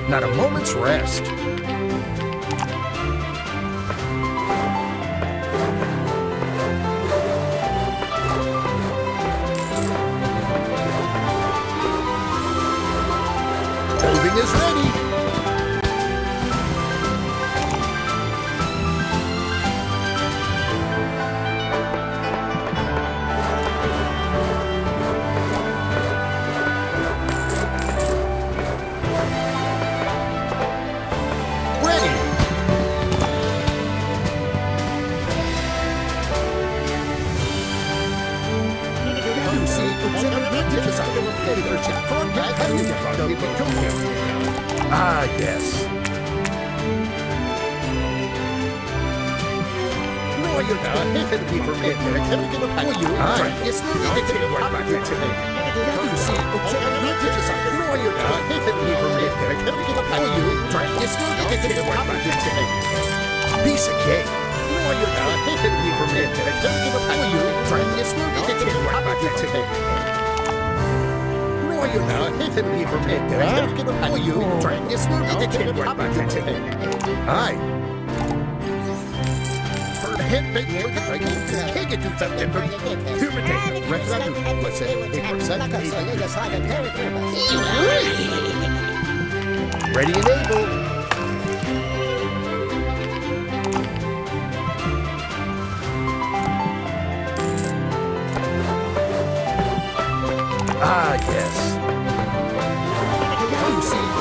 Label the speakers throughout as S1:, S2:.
S1: Not a moment's rest. Building is ready. Ah, yes. No, you're not. It can be permitted. I can't give a pack. You are. It's not a dictator. You see, no, you're not. It can be permitted. I can't give a pack. You are. It's not a dictator. Piece of cake. No, you're not. It can be permitted. I can't give a pack. You are. It's not a dictator. You're not. It can be permitted. I can't give a pack. You are. It's not a dictator. Aye. Head make it like take it to something for human take rest of what's it ready and able. Ah, yes. You see,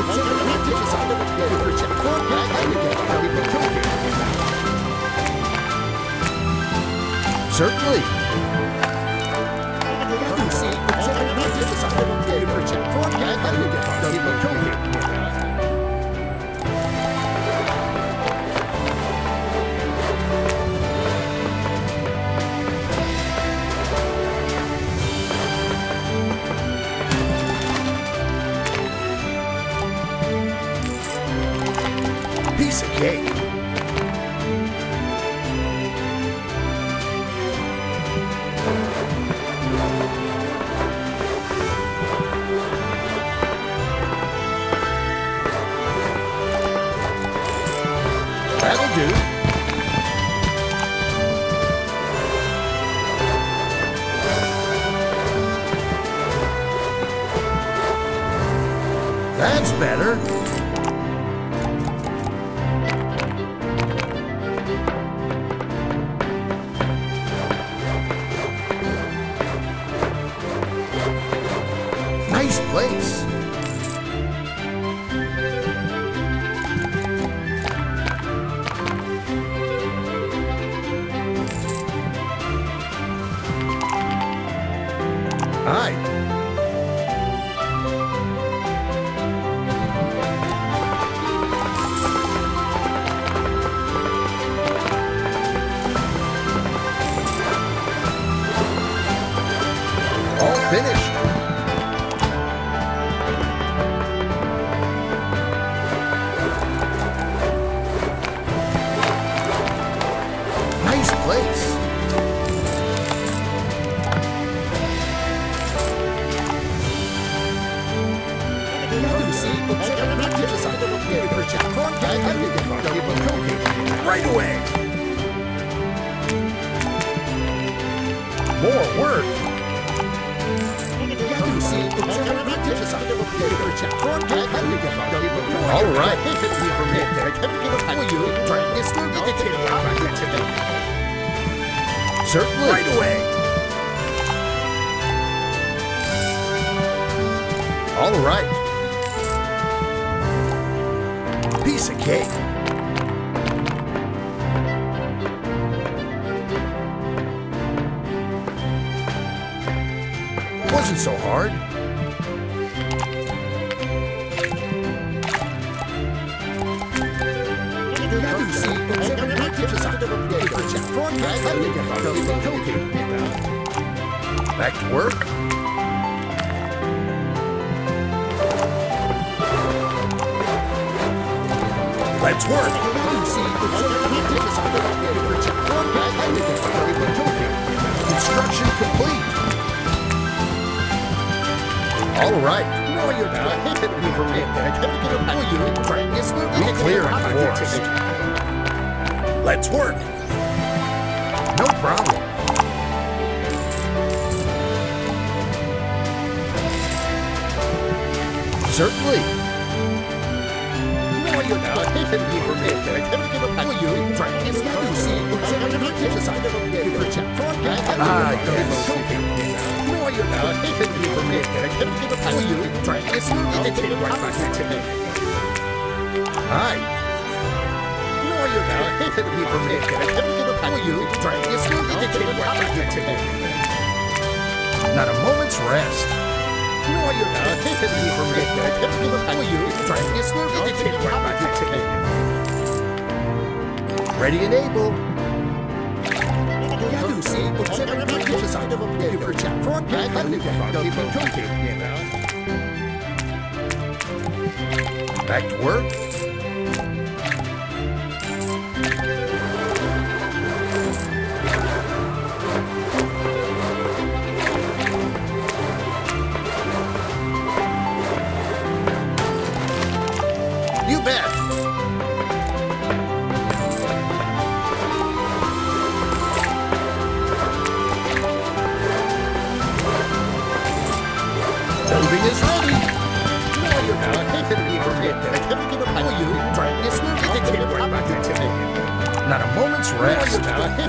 S1: certainly. You see, piece of cake. That'll do. That's better. Nice place. Aye. All finished. Nice place. Right away. More work. All right. Certainly. Right away. All right. Piece of cake. Wasn't so hard. Back to work. Let's work. Construction complete. All right. We clear enforced. Let's work. No problem. Certainly. Ah, yes. Aye. Not a moment's rest. Ready and able. Back to work. You bet. Building is ready. Not a moment's rest.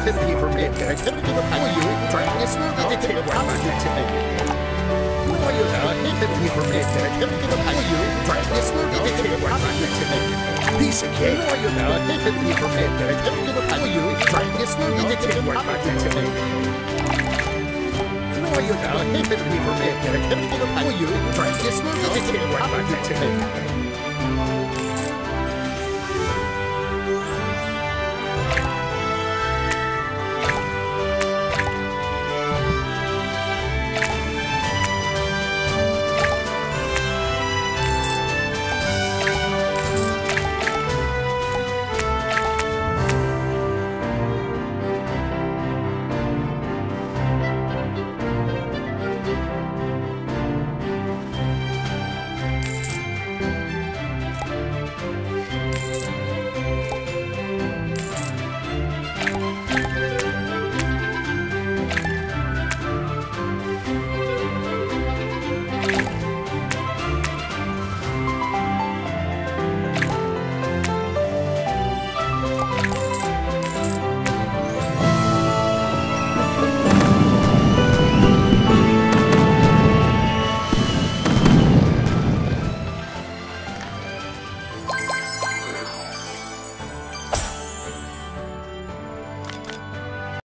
S1: Piece of cake.